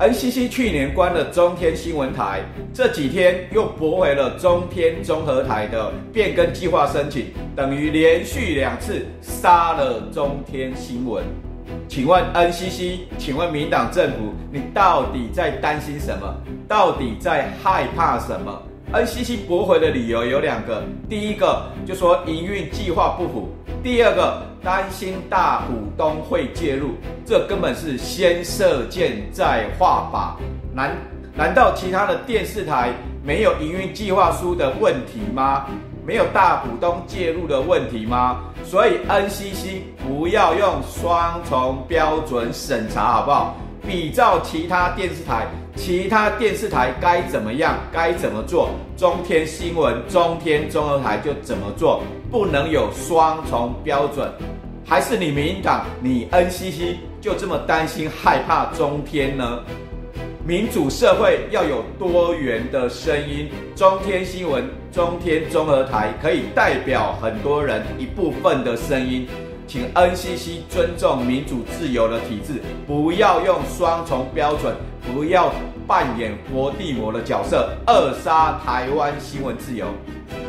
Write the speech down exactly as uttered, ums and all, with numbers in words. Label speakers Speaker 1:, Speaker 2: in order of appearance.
Speaker 1: N C C 去年关了中天新闻台，这几天又驳回了中天综合台的变更计划申请，等于连续两次杀了中天新闻。请问 N C C， 请问民党政府，你到底在担心什么？到底在害怕什么 ？N C C 驳回的理由有两个，第一个就说营运计划不符，第二个担心大股东会介入，这根本是先射箭再画靶。难难道其他的电视台没有营运计划书的问题吗？没有大股东介入的问题吗？所以 N C C 不要用双重标准审查，好不好？比照其他电视台，其他电视台该怎么样，该怎么做，中天新闻、中天综合台就怎么做，不能有双重标准。还是你民进党，你 N C C 就这么担心害怕中天呢？民主社会要有多元的声音，中天新闻、中天综合台可以代表很多人一部分的声音，请 N C C 尊重民主自由的体制，不要用双重标准，不要扮演佛地魔的角色，扼杀台湾新闻自由。